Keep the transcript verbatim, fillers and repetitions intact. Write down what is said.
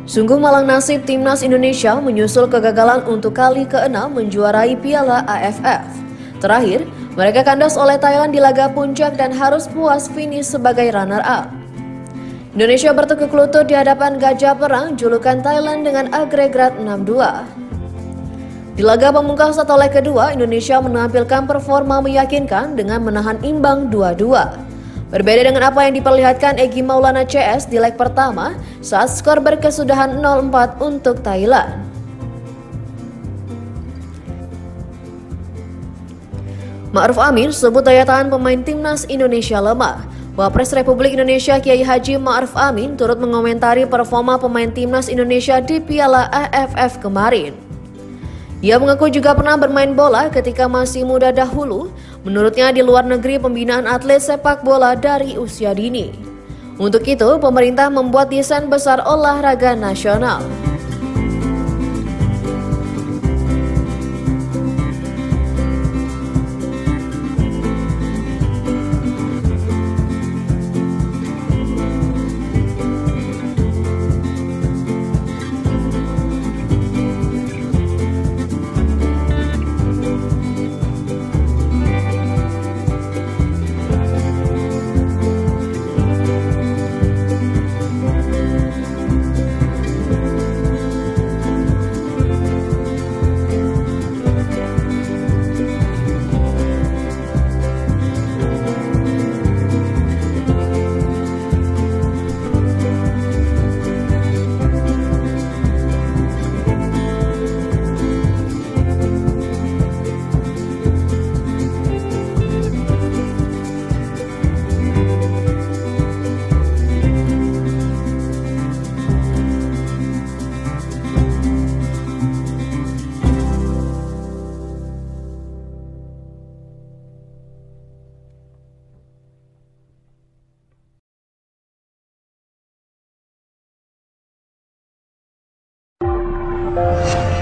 Sungguh malang nasib timnas Indonesia menyusul kegagalan untuk kali keenam menjuarai Piala A F F. Terakhir, mereka kandas oleh Thailand di laga puncak dan harus puas finish sebagai runner-up. Indonesia bertekuk lutut di hadapan Gajah Perang julukan Thailand dengan agregat enam dua. Di laga pemungkas atau leg kedua, Indonesia menampilkan performa meyakinkan dengan menahan imbang dua dua. Berbeda dengan apa yang diperlihatkan Egy Maulana C S di leg pertama saat skor berkesudahan nol empat untuk Thailand. Ma'ruf Amin sebut daya tahan pemain timnas Indonesia lemah. Wapres Republik Indonesia Kiai Haji Ma'ruf Amin turut mengomentari performa pemain timnas Indonesia di Piala A F F kemarin. Ia mengaku juga pernah bermain bola ketika masih muda dahulu. Menurutnya di luar negeri pembinaan atlet sepak bola dari usia dini. Untuk itu, pemerintah membuat desain besar olahraga nasional. You